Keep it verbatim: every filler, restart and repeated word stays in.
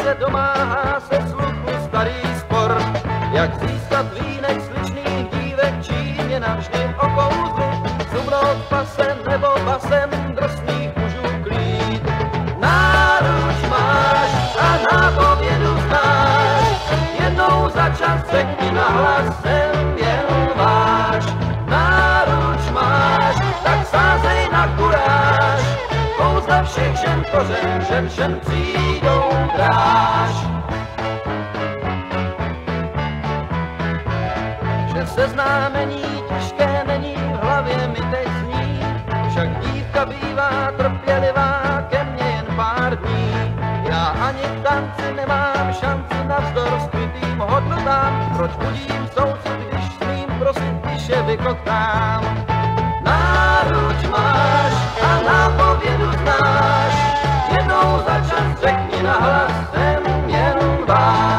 se domáhá se sluchu starý spor. Jak získat línek sličných dívek, čím je navždy okouzlit, zumnout pasem nebo basem drsných mužů klid. Náruč máš a nápovědu znáš, jednou za čas řekni nahlas, jsem jen váš. Náruč máš, tak sázej na kuráž, kouzla všech žen kořen, žen žen přijdou dráž. Že seznámení těžké není, v hlavě mi teď zní, však dívka bývá trpělivá, ke mně jen pár dní. Já ani v tanci nemám šanci navzdor skrytým hodnotám, proč budím soucit, když smím prosit, když je vykoktám. Náruč máš a nápovědu znáš, jednou za čas řekni nahlas, jsem jen váš.